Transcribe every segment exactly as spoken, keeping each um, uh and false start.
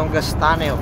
Batangas Tunnel.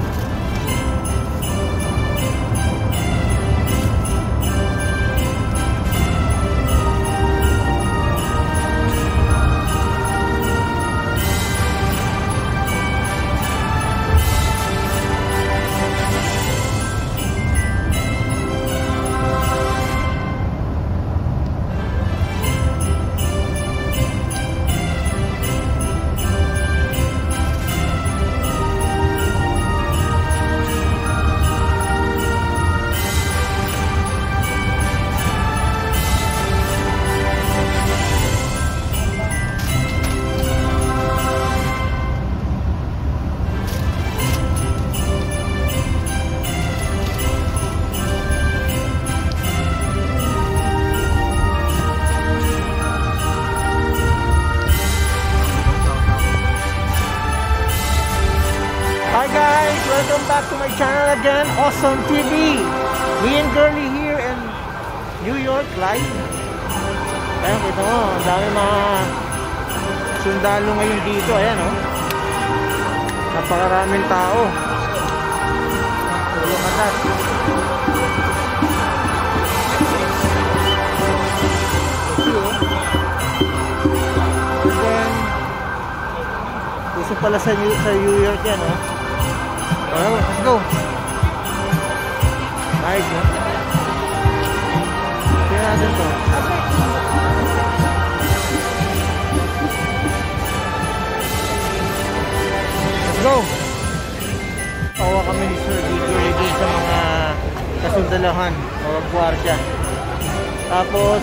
Welcome back to my channel again, Awesome T V. Me and Girly here in New York live. Ayan, ito mo, ang dami mga sundalo ngayon dito. Ayan o, oh. Napakaraming tao. Tulong atas. And then, gusto pala sa New, sa New York yan o. Oh. Alright, let's go. Nice, no? Tingnan natin to. Let's go. Tawa kami ni Sir dito dito sa mga kasundalahan, mga gwardiya. Tapos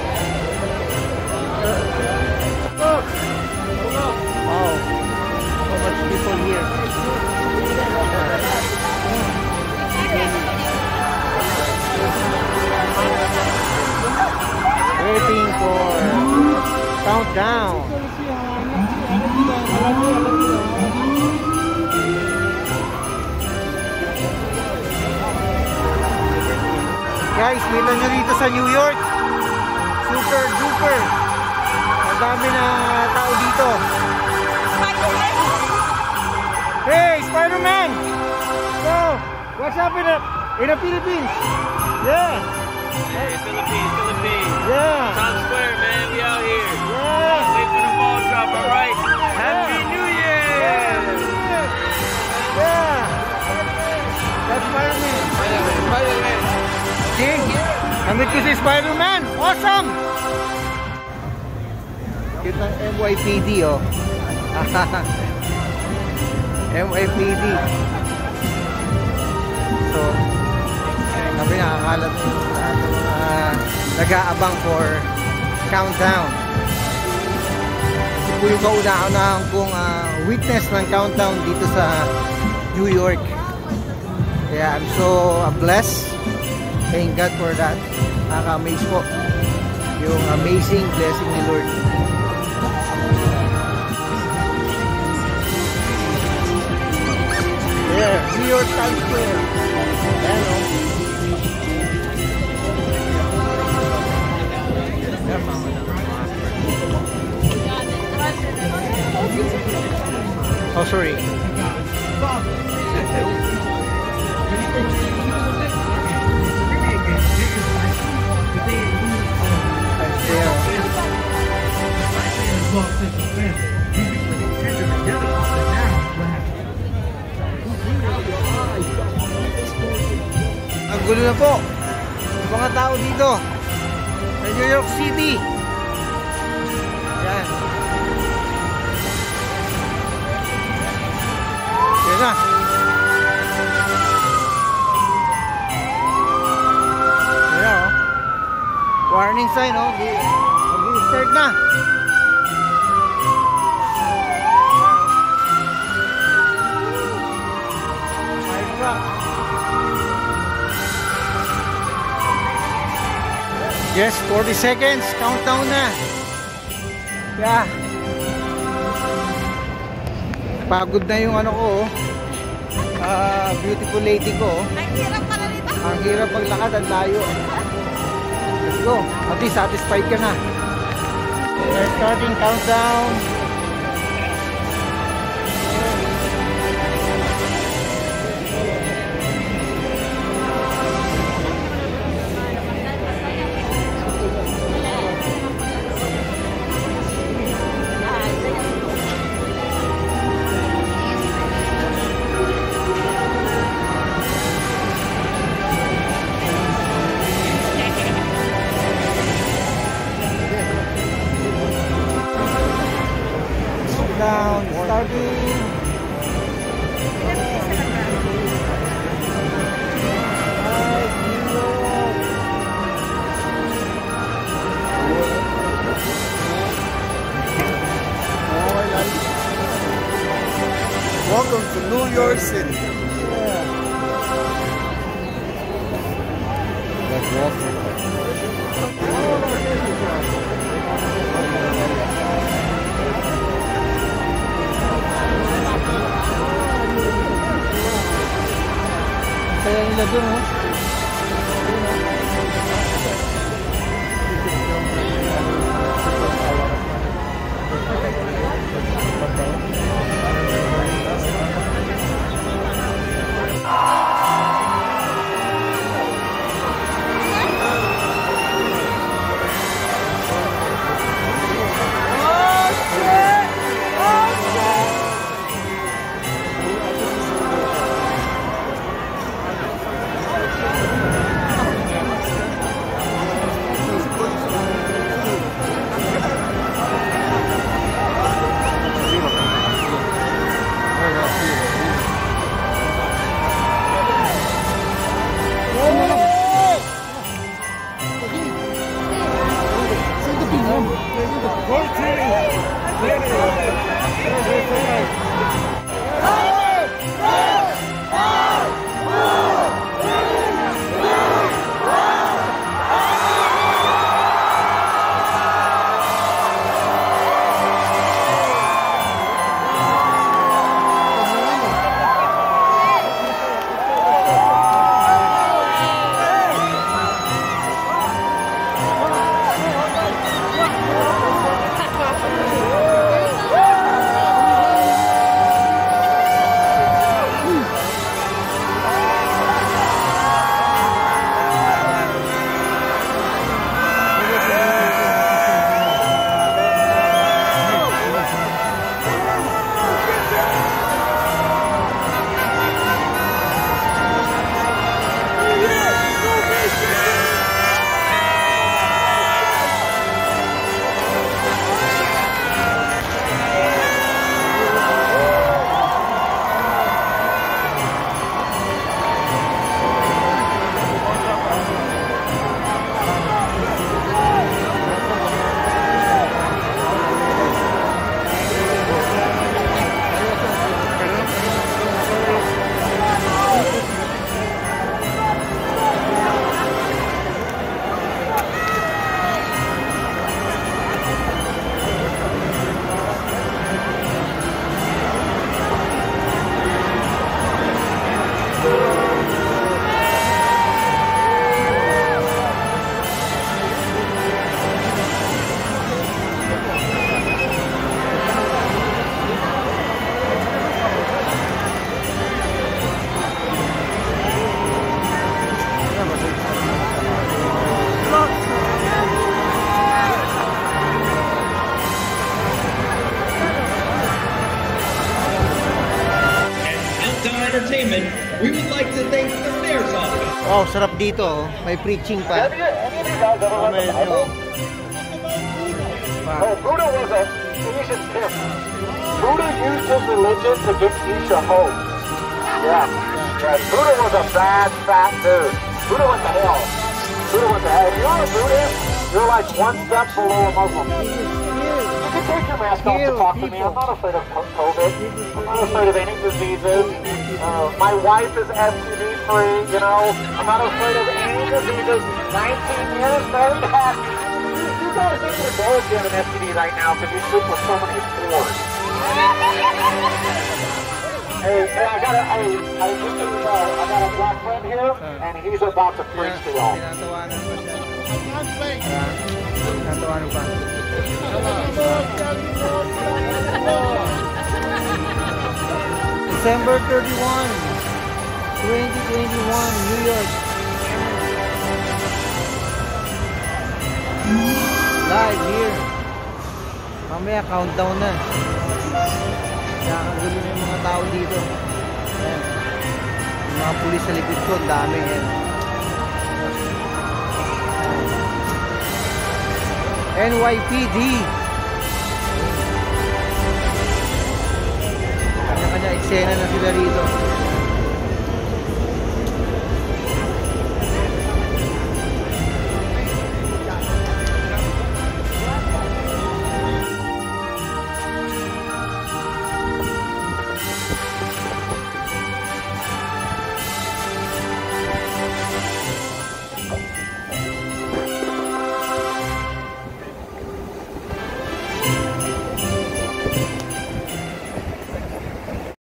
wow, so much people here. Waiting for countdown. Guys, kita nyo dito sa New York, super duper ang dami na tao dito. Hey, Spider-Man! So, what's happening in the Philippines? Yeah. Hey, Philippines, Philippines. Yeah. Times Square, man, we out here. Yeah. Wait for the ball drop, all right? Happy Yeah. New Year! Yeah. Yeah. That's Spider-Man. Spider-Man, Spider-Man. Okay. Namit ko si Spider-Man. Awesome! Cute ng M Y P D, oh. M Y P D. So, sabi nakakalat uh, nag-aabang for countdown. Ito po yung kauna-unahan kong uh, witness ng countdown dito sa New York. Kaya I'm so uh, blessed. Thank God for that. Nakaka-amaze po yung amazing blessing ni Lord. Yeah, New York Times Square. Ayan o. Oh, sorry. Ang gulo na po yung mga tao dito sa New York City. Yan. Yan na. Yan na, oh. Warning sign, oh. Mag-i-start na. Fire truck. Yes, forty seconds. Countdown na. Yeah. Pagod na yung ano ko, oh. Uh, beautiful lady ko. Oh. Ang hirap pala nito. Ang hirap paglakad, ang layo. Let's go. At least satisfied ka na. We're starting countdown. Countdown starting. Welcome to New York City. Yeah. Let's walk. Saya nila dun, oh. Entertainment, we would like to thank the mayor's office. Oh, sarap dito, oh. May preaching pa. Oh, may, oh. Oh, Buddha was a Asian pimp. Buddha used his religion to get Isha home. Yeah. Yeah. Buddha was a bad, fat dude. Buddha went to hell. Buddha went to hell. If you're a Buddhist, you're like one step below a Muslim. You can take your mask off to talk to me. I'm not afraid of COVID. I'm not afraid of any diseases. Uh, my wife is S T D free, you know. I'm not afraid of any diseases. nineteen years, married, happy. You guys think your dog you have an S T D right now because you sleep with so many whores. Hey, hey, I got a, hey, I just so you know, I got a black friend here, and he's about to preach to y'all. Tinatawanan pa siya. Ah, tinatawanan pa. December thirty-first, twenty twenty-one, New York. Live here. Mamaya countdown na. Nakakagulo na yung mga tao dito. Ayan. Yung mga pulis sa likod ko, ang dami yan. N Y P D. Kanya-kanya eksena na sila rito.